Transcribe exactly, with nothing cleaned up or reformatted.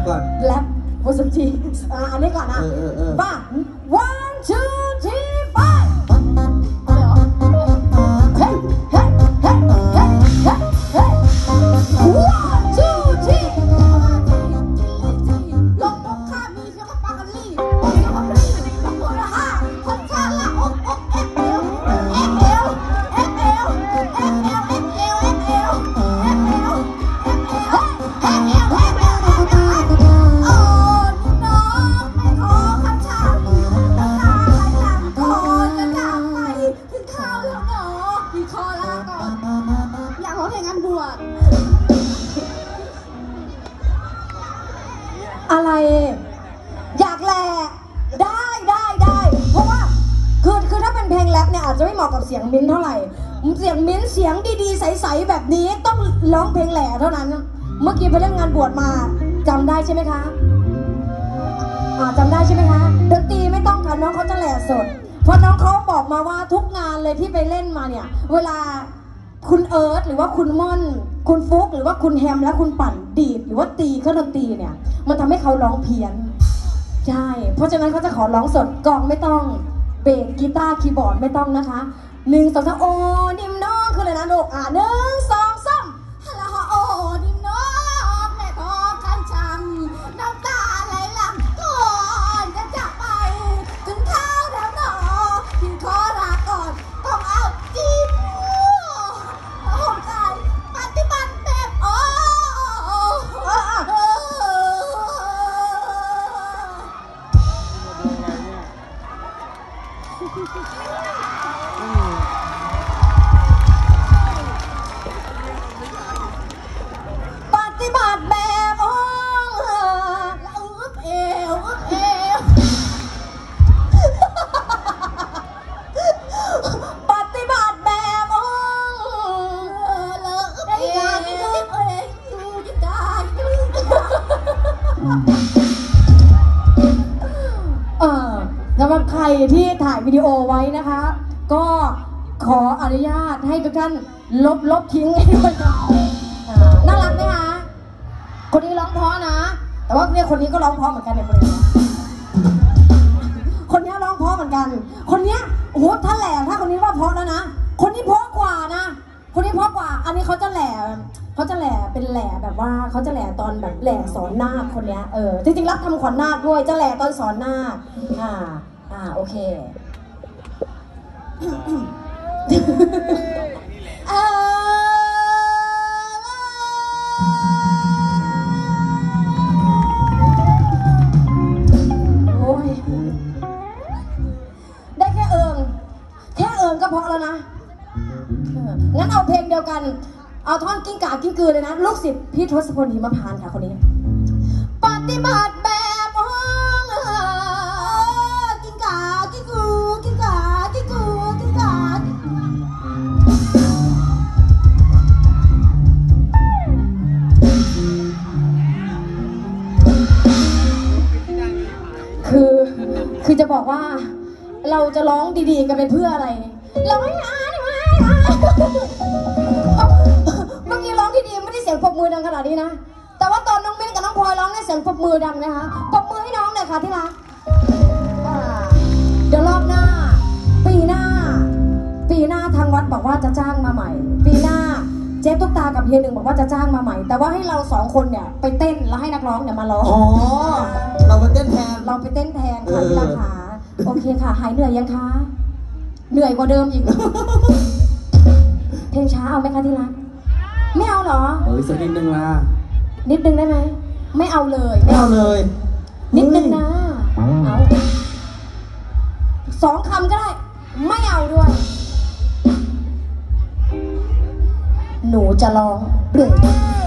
ก่อนแรปโพสทีอันนี้ก่อนนะบ้า one two three five เฮ้ยเฮ้ยเฮ้ยเฮ้ยเฮ้ยเฮ้ย one two three ลงอกข้ามีเสียงปากกันลี่เสียงปากกันลี่ลงหัวละห้าคนชาละอกอกเอฟเอลเอฟเอลเอฟเอลเอฟเอลเอฟเอลเอฟเอลเอฟเอลเอฟเอลเอฟเอลเอฟเอลเอฟเอลโอ้นี่น้องไม่ขอคำชาน้ำตาไหลหลังคอจะจากไปถึงข้าวแล้วหนอพี่ขอลาก่อนอยากร้องเพลงงานบวชอะไรอยากแหละได้ได้ได้เพราะว่าคือคือถ้าเป็นเพลงแรปเนี่ยอาจจะไม่เหมาะกับเสียงมิ้นเท่าไหร่เสียงมิ้นเสียงดีๆใสๆแบบนี้ต้องร้องเพลงแหล่เท่านั้นเมื่อกี้ไปเล่นงานบวชมาจำได้ใช่ไหมคะอ่าจำได้ใช่ไหมคะดนตรีไม่ต้องค่ะน้องเขาจะแหล่สดเพราะน้องเขาบอกมาว่าทุกงานเลยที่ไปเล่นมาเนี่ยเวลาคุณเอิร์ธหรือว่าคุณม่อนคุณฟุกหรือว่าคุณแฮมและคุณปั่นดีดหรือว่าตีเครื่องดนตรีเนี่ยมันทำให้เขาร้องเพี้ยนใช่เพราะฉะนั้นเขาจะขอร้องสดกลองไม่ต้องเบสกีตาร์คีย์บอร์ดไม่ต้องนะคะหนึ่งสองสามโอ้ดิมน้องคือเลยนะลูกอ่ะหนึ่งสองสามฮัลโหลโอ้ดิมน้องแม่ทอกันชังน้ำตาไหลหลังก่อนจะจากไปถึงเท้าแล้วหนอพี่ขอลาก่อนต้องเอาจีบโอ้ใจปฏิบัติแบบโอ้ปฏิบัติแบบโอ้แล้วอึบเอวอึบเอวปฏิบัติแบบโอ้แล้วอึบเอวอึบเอวอยู่ยิ่งได้เออสำหรับใครที่ถ่ายวิดีโอไว้นะคะก็ขออนุญาตให้ทุกท่านลบลบทิ้งให้ด้วยนะน่ารักไหมคะคนนี้ร้องเพราะนะแต่ว่าเนี่ยคนนี้ก็ร้องเพราะเหมือนกันเนี่ยคนนี้คนนี้ร้องเพราะเหมือนกันคนนี้โอ้โหถ้าแหล่ถ้าคนนี้ว่าเพราะแล้วนะคนนี้เพราะกว่านะคนนี้เพราะกว่าอันนี้เขาจะแหล่เขาจะแหล่เป็นแหล่แบบว่าเขาจะแหล่ตอนแบบแหล่สอนนาคคนนี้เออจริงๆรับทำขวัญนาคด้วยจะแหล่ตอนสอนนาคอ่าอ่าโอเคเอโอ้ยได้แค่เอิงแค่เอิงก็พอแล้วนะงั้นเอาเพลงเดียวกันเอาท่อนกิ้งก่ากิ้งกือเลยนะลูกศิษย์พี่ทศพลหิมพานต์ค่ะคนนี้ปฏิบัติแบบห้องกิ้งก่ากิ้งกือกิ้งก่ากิ้งกือกิ้งก่าคือคือจะบอกว่าเราจะร้องดีๆกันไปเพื่ออะไรเราไม่อายไม่อายเมื่อกี้ร้องดีๆไม่ได้เสียงปรบมือดังขนาดนี้นะแต่ว่าตอนน้องมิ้นกับน้องพลอยร้องเนี่ยเสียงปรบมือดังนะคะปรบมือให้น้องหน่อยค่ะที่รักเดี๋ยวรอบหน้าปีหน้าปีหน้าทางวัดบอกว่าจะจ้างมาใหม่ปีหน้าเจ๊ตุ๊กตากับเฮียหนึ่งบอกว่าจะจ้างมาใหม่แต่ว่าให้เราสองคนเนี่ยไปเต้นแล้วให้นักร้องเนี่ยมาร้องอ๋อเราไปเต้นแทนเราไปเต้นแทนค่ะที่รักค่ะโอเคค่ะหายเหนื่อยยังคะเหนื่อยกว่าเดิมอีกเพลงช้าเอาไหมคะที่รักไม่เอาเหรอเออสักนิดนึงนะนิดนึงได้ไหมไม่เอาเลยไม่เอาเลยนิดนึงนะเอาสองคำก็ได้ไม่เอาด้วยหนูจะร้องเรื่อย